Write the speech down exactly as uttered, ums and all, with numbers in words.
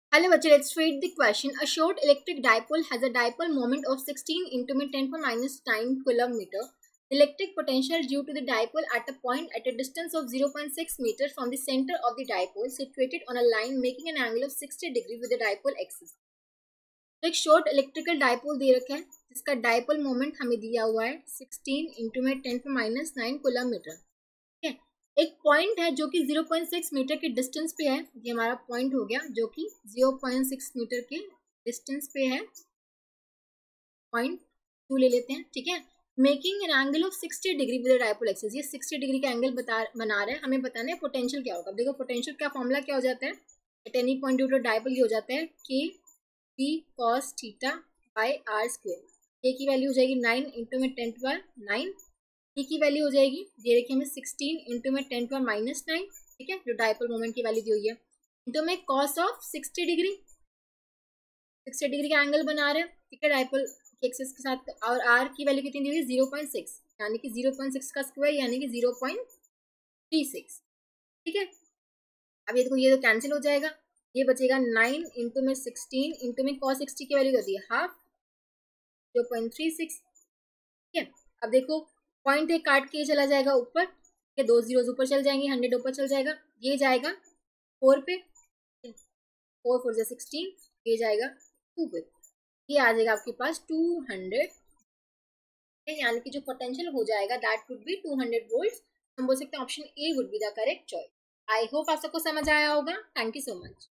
Hello, bachcha, let's read the question. A short electric dipole has a dipole moment of sixteen into ten power minus nine kilometer. The electric potential due to the dipole at a point at a distance of zero point six meters from the center of the dipole situated on a line making an angle of sixty degrees with the dipole axis. तो एक short electrical dipole दे रखा है जिसका dipole moment हमें दिया हुआ है sixteen into में टेन पे माइनस नाइन किलोमीटर. ठीक है, एक पॉइंट है जो कि ज़ीरो पॉइंट सिक्स मीटर के डिस्टेंस पे है. ये हमारा पॉइंट हो गया जो कि ज़ीरो पॉइंट सिक्स मीटर के डिस्टेंस पे है. पॉइंट टू ले लेते हैं. ठीक है, making an angle of sixty degree with dipole axis. ये सिक्सटी डिग्री का एंगल बता बना रहे हैं. हमें बताना है पोटेंशियल क्या होगा. देखो पोटेंशियल का फॉर्मूला क्या हो जाता है. At any point due to dipole ये हो जाता है k p cos theta by r square. A की वैल्यू हो जाएगी नाइन इंटू में टेन पावर नाइन. टी की वैल्यू हो जाएगी ये देखिए हमें सिक्सटीन इंटू में टेन पावर माइनस नाइन. ठीक है, जो डायपोल मोमेंट की वैल्यू दी हुई है इंटू में cos of sixty degree. Sixty degree का एंगल बना रहे हैं. ठीक है, डायपोल के एक्सिस के साथ. और आर की वैल्यू कितनी दी हुई है जीरो पॉइंट सिक्स, यानी कि जीरो पॉइंट सिक्स का स्क्वायर यानी कि जीरो पॉइंट थ्री सिक्स. ठीक है, अब ये देखो ये तो कैंसिल हो जाएगा. ये बचेगा नाइन इंटू में सिक्सटीन इंटू में कॉस सिक्सटी की वैल्यू होती है half zero point three six. ठीक है, अब देखो पॉइंट एक काट के चला जाएगा ऊपर. ठीक है, दो जीरो ऊपर चल जाएंगे, हंड्रेड ऊपर चल जाएगा. ये जाएगा फोर पे, फोर फोर जो सिक्सटीन. ये जाएगा टू पे, ये आ जाएगा आपके पास टू हंड्रेड. यानी कि जो पोटेंशियल हो जाएगा that would be two hundred volts. हम बोल सकते हैं option a would be the correct choice. I hope आप सबको समझ आया होगा. Thank you so much.